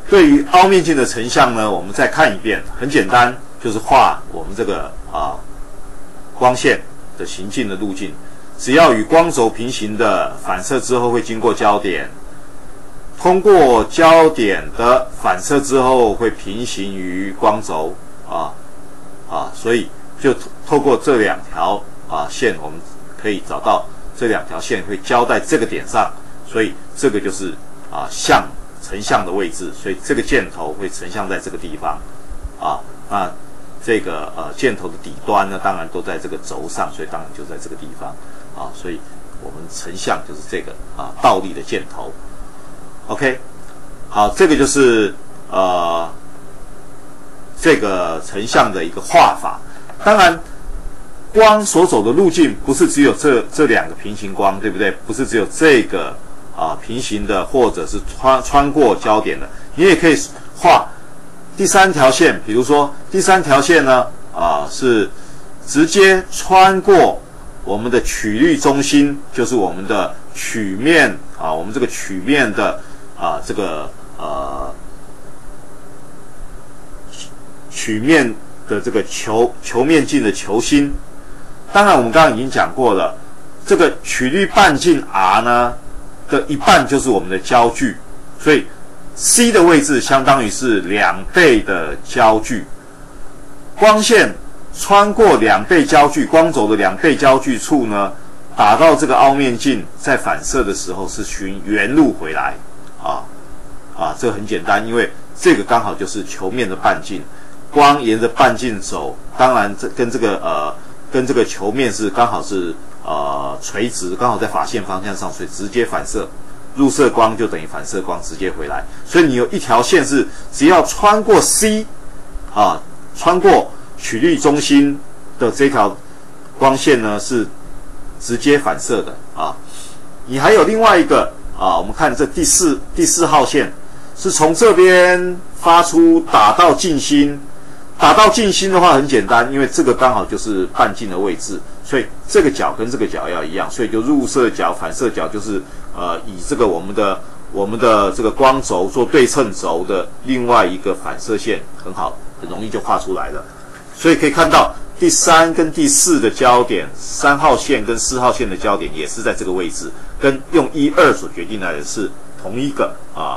对于凹面镜的成像呢，我们再看一遍，很简单，就是画我们这个光线的行进的路径，只要与光轴平行的反射之后会经过焦点，通过焦点的反射之后会平行于光轴所以就透过这两条线，我们可以找到这两条线会交在这个点上，所以这个就是成像的位置，所以这个箭头会成像在这个地方那这个箭头的底端呢，当然都在这个轴上，所以当然就在这个地方所以我们成像就是这个倒立的箭头。OK， 好，这个就是这个成像的一个画法。当然，光所走的路径不是只有这两个平行光，对不对？不是只有这个平行的，或者是穿过焦点的，你也可以画第三条线。比如说第三条线呢是直接穿过我们的曲率中心，就是我们的曲面我们这个曲面的这个曲面的这个球面镜的球心。当然我们刚刚已经讲过了，这个曲率半径 r 呢的一半就是我们的焦距，所以 C 的位置相当于是2倍的焦距。光线穿过2倍焦距，光轴的2倍焦距处呢，打到这个凹面镜，在反射的时候是循原路回来这个很简单，因为这个刚好就是球面的半径，光沿着半径走，当然跟这个球面是刚好是垂直，刚好在法线方向上，所以直接反射，入射光就等于反射光，直接回来。所以你有一条线是只要穿过 C 穿过曲率中心的这条光线呢，是直接反射的你还有另外一个我们看这第四号线是从这边发出打到近心。打到近心的话很简单，因为这个刚好就是半径的位置，所以这个角跟这个角要一样，所以就入射角、反射角就是以这个我们的这个光轴做对称轴的另外一个反射线，很好，很容易就画出来了。所以可以看到第3跟第4的焦点，3号线跟4号线的焦点也是在这个位置，跟用1、2所决定来的是同一个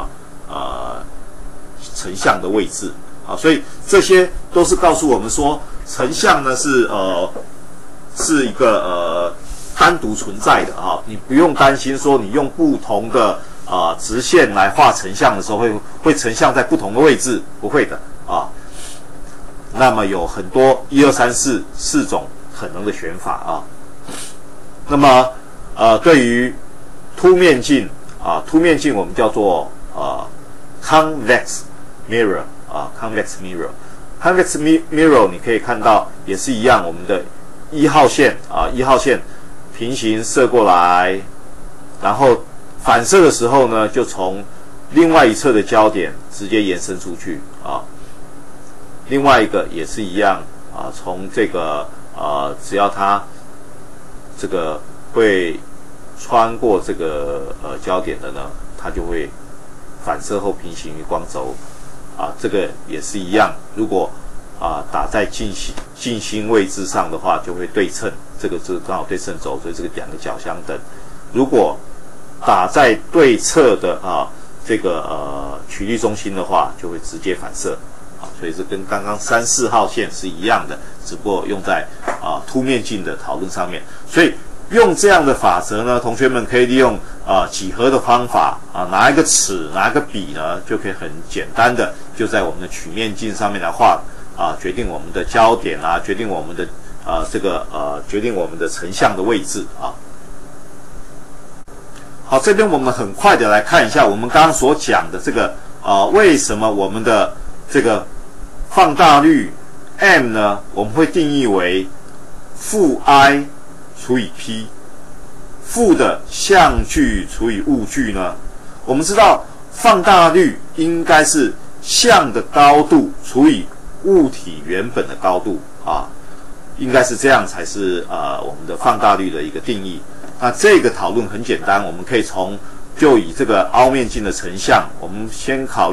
成像的位置。所以这些都是告诉我们说，成像呢是一个单独存在的你不用担心说你用不同的直线来画成像的时候会成像在不同的位置，不会的那么有很多1、2、3、4种可能的选法那么对于凸面镜凸面镜我们叫做convex mirror。convex mirror，convex mirror 你可以看到也是一样，我们的1号线1号线平行射过来，然后反射的时候呢，就从另外一侧的焦点直接延伸出去另外一个也是一样从这个只要它这个会穿过这个焦点的呢，它就会反射后平行于光轴。这个也是一样，如果打在近心位置上的话，就会对称，这个是刚好对称轴，所以这个2个角相等。如果打在对侧的这个曲率中心的话，就会直接反射所以这跟刚刚3、4号线是一样的，只不过用在凸面镜的讨论上面。所以用这样的法则呢，同学们可以利用几何的方法拿一个尺拿一个笔呢，就可以很简单的就在我们的曲面镜上面来画决定我们的焦点决定我们的决定我们的成像的位置好，这边我们很快的来看一下我们刚刚所讲的这个为什么我们的这个放大率 m 呢，我们会定义为负 i 除以 p， 负的相距除以物距呢？我们知道放大率应该是像的高度除以物体原本的高度应该是这样才是我们的放大率的一个定义。那这个讨论很简单，我们可以就以这个凹面镜的成像，我们先考虑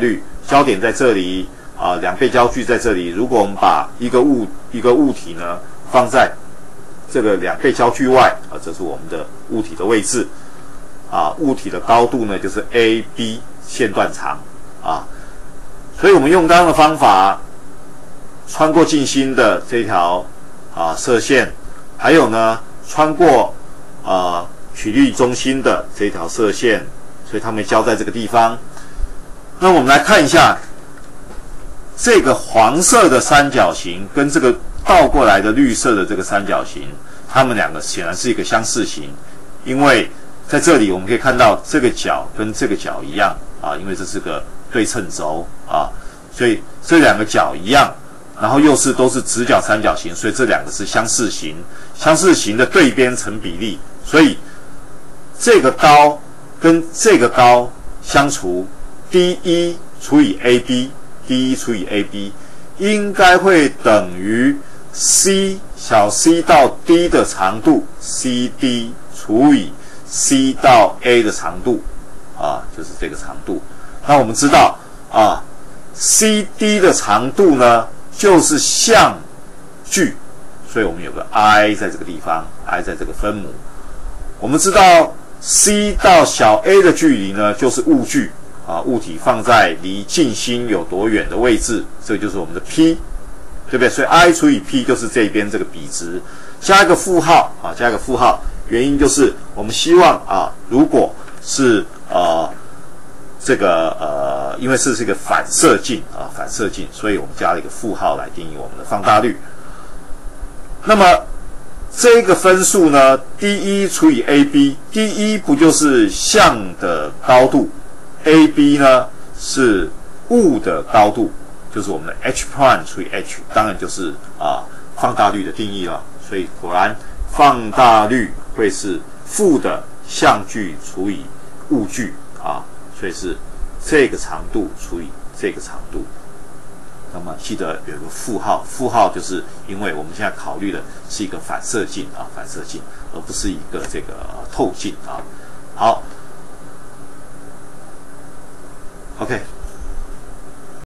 焦点在这里啊，两倍焦距在这里。如果我们把一个物体呢放在这个两倍焦距外啊，这是我们的物体的位置啊，物体的高度呢就是 AB 线段长啊，所以我们用刚刚的方法穿过近心的这条射线，还有呢穿过曲率中心的这条射线，所以它们交在这个地方。那我们来看一下这个黄色的三角形跟这个倒过来的绿色的这个三角形，它们两个显然是一个相似形，因为在这里我们可以看到这个角跟这个角一样啊，因为这是个对称轴啊，所以这两个角一样，然后都是直角三角形，所以这两个是相似形，相似形的对边成比例，所以这个高跟这个高相除 ，D1 除以 AB，D1 除以 AB 应该会等于 C 小 c 到 D 的长度 CD 除以 C 到 A 的长度啊，就是这个长度。那我们知道啊 ，CD 的长度呢就是相距，所以我们有个 I 在这个地方 ，I 在这个分母。我们知道 C 到小 a 的距离呢就是物距啊，物体放在离近心有多远的位置，这个就是我们的 P， 对不对？所以 I 除以 P 就是这边这个比值，加一个负号啊，加一个负号。原因就是我们希望啊，如果是因为这是一个反射镜啊，反射镜，所以我们加了一个负号来定义我们的放大率。那么这个分数呢 ，D1 除以 AB，D1 不就是相的高度 ，AB 呢是物的高度，就是我们的 H' 除以 H， 当然就是放大率的定义了。所以果然放大率会是负的相距除以物距啊，所以是这个长度除以这个长度。那么记得有一个负号，负号就是因为我们现在考虑的是一个反射镜啊，反射镜，而不是一个这个透镜啊。好 ，OK。